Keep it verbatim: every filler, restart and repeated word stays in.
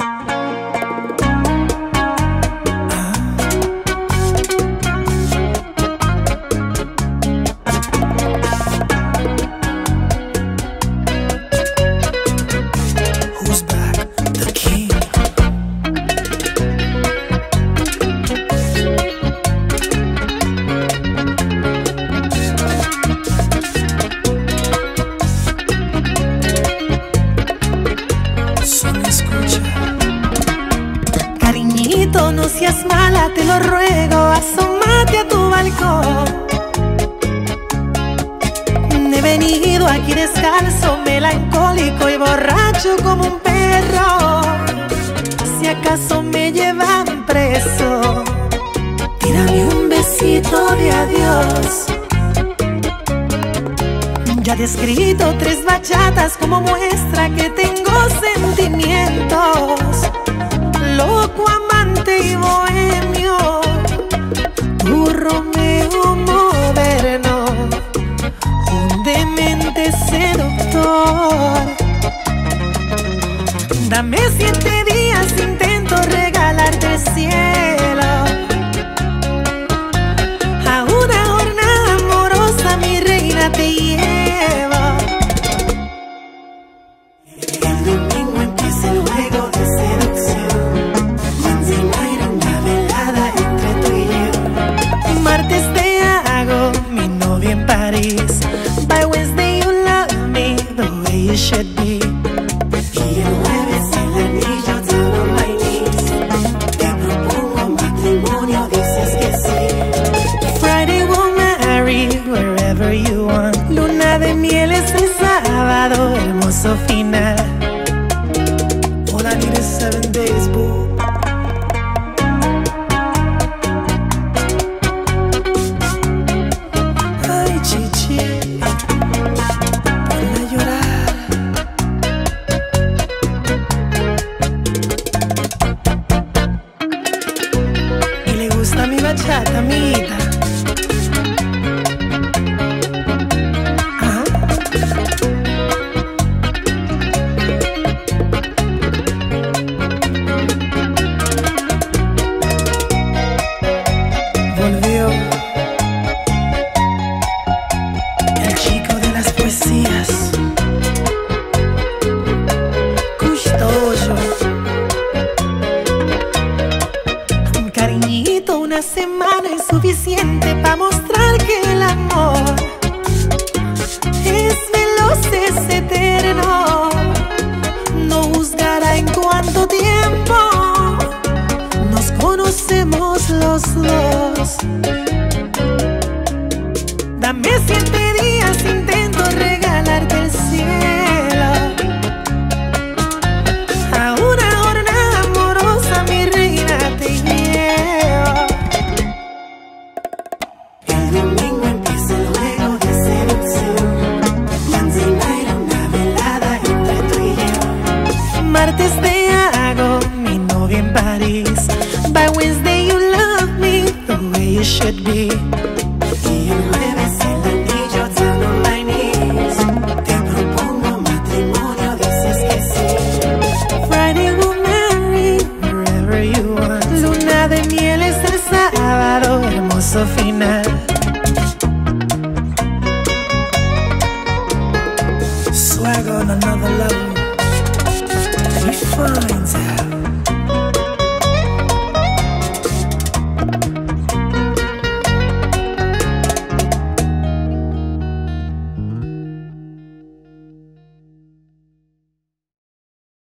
No seas mala, te lo ruego, asómate a tu balcón. He venido aquí descalzo, melancólico y borracho como un perro. Si acaso me llevan preso, tírame un besito de adiós. Ya te he escrito tres bachatas como muestra que tengo sentimientos. Loco, amante y bohemio, tu Romeo moderno, un demente seductor. Dame siete días, intento regalarte el cielo. A una jornada amorosa, mi reina, te llevo. El domingo empieza el juego de seducción. Martes te hago mi novia en París. By Wednesday you love me the way you should be. Y el jueves el anillo down on my knees. Te propongo matrimonio, dices que sí. Friday we'll marry wherever you want. Luna de miel es el sábado, hermoso final. All I need is seven days, boo. Mi bachata, amiguita. Ajá. Volvió el chico de las poesías, Custodio. Cariñito, una semana es suficiente para mostrar que el amor es veloz, es eterno. No juzgará en cuánto tiempo nos conocemos los dos. Dame siete días, intento regalarte el cielo. A una jornada amorosa, mi reina, te llevo. El domingo empieza el juego de seducción. Wednesday night, una velada entre tú y yo. Martes te hago mi novia en París. By Wednesday you love me the way you should be. Y el jueves el anillo down on my knees. Te propongo matrimonio, dices que sí. Friday we'll marry wherever you want. Luna de miel es el sábado, hermoso final. Swag on another level. We find out.